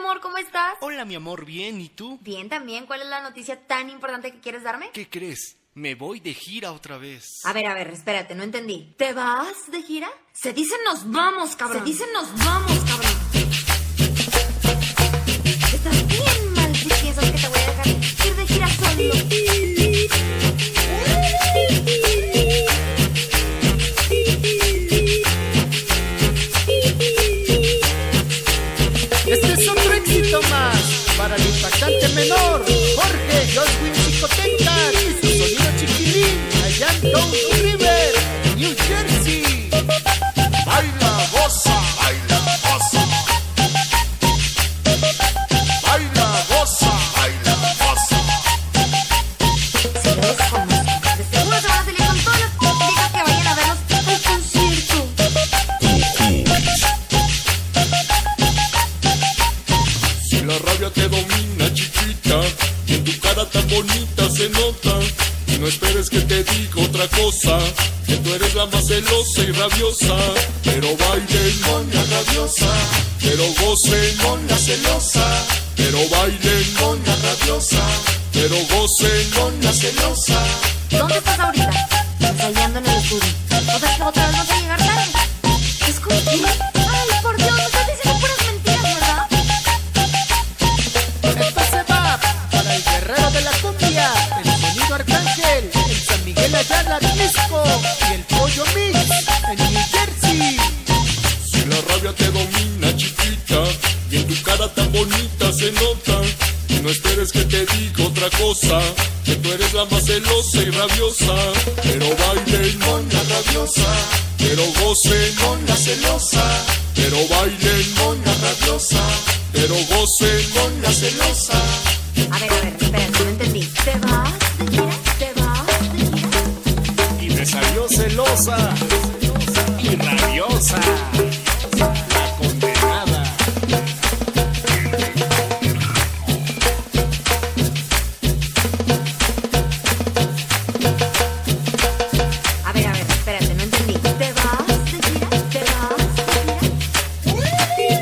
amor, ¿cómo estás? Hola, mi amor, bien, ¿y tú? Bien también. ¿Cuál es la noticia tan importante que quieres darme? ¿Qué crees? Me voy de gira otra vez. A ver, espérate, no entendí. ¿Te vas de gira? Se dice nos vamos, cabrón. Se dice nos vamos, cabrón. Estás bien mal si piensas que te voy a dejar ir de gira solo. Este es otro éxito más para el impactante menor, Jorge Joswin Psicoteca y su sonido chiquilín, allá en Downs River, New Jersey. Baila, goza, baila, goza. Baila, goza, baila, goza. Si lo desconozco, de seguro se van a salir con todas las chicas que vayan a verlos al concierto. Si la rabia te domina, chiquita, y en tu cara tan bonita se nota, y no esperes que te diga otra cosa, que tú eres la más celosa y rabiosa. Pero bailen con la rabiosa, pero gocen con la celosa. Pero bailen con la rabiosa, pero gocen con la celosa. ¿Dónde estás ahorita? Ensayando en el estudio. O sea que otra vez vas a llegar tarde. ¿Es contigo? Ay, por Dios, me estás diciendo puras mentiras, ¿verdad? Esto se va para el guerrero de la cumbia, el sonido Arcángel, el San Miguel Ayala Disco y el Pollo Mix en New Jersey. Si la rabia te domina, chiquita, y en tu cara tan bonita se nota, y no esperes que te diga otra cosa, que tú eres la más celosa y rabiosa. Pero bailen con la rabiosa, pero gocen con la celosa. Pero bailen con la rabiosa, pero gocen con la celosa. A ver, espérate, no entendí. ¿Te vas de gira? ¿Te vas de gira? Y me salió celosa y rabiosa. La condenada. A ver, espérate, no entendí. ¿Te vas de gira? ¿Te vas de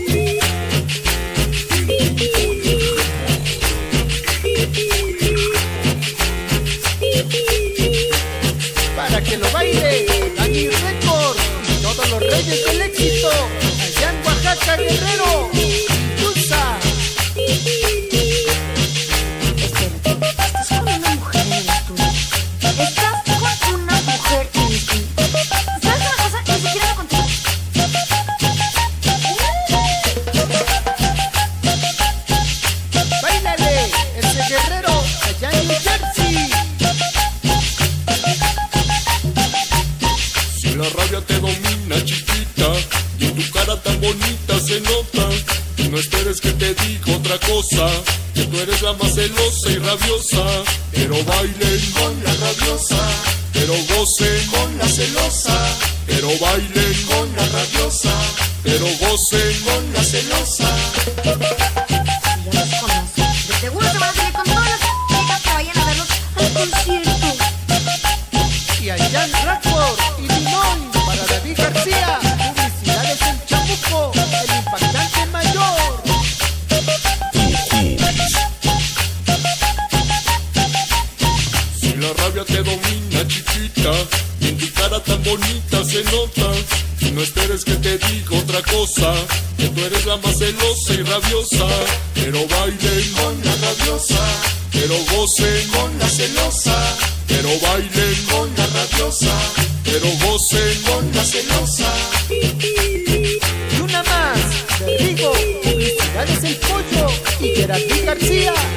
Para que lo baile Dani Record y todos los reyes del éxito, allá en Oaxaca, Guerrero, Tulsa. Espérate, estás con una mujer en el estudio. Estás con una mujer en el estudio. ¿Sabes una cosa? Ni siquiera lo contigo. Báilale, ese guerrero, allá en New Jersey. Si la rabia te domina, chiquita, y en tu cara tan bonita se nota, y no esperes que te diga otra cosa, que tú eres la más celosa y rabiosa. Pero bailen con la rabiosa, pero gocen con la celosa. Pero bailen con la rabiosa, pero gocen con la celosa. Ya los conozco. De seguro se van a salir con todas las chicas que vayan a verlos al concierto. Y allá en Rockford, Illinois, para David García, publicidades en Chamuco, el impactante mayor. Si la rabia te domina, chiquita, y en tu cara tan bonita se nota, y no esperes que te diga otra cosa, que tú eres la más celosa y rabiosa. Pero bailen con la rabiosa, pero gocen con la celosa. Pero bailen con la rabiosa, pero gocen con la celosa. Y una más, te digo, publicidades el Pollo y Geraldine García.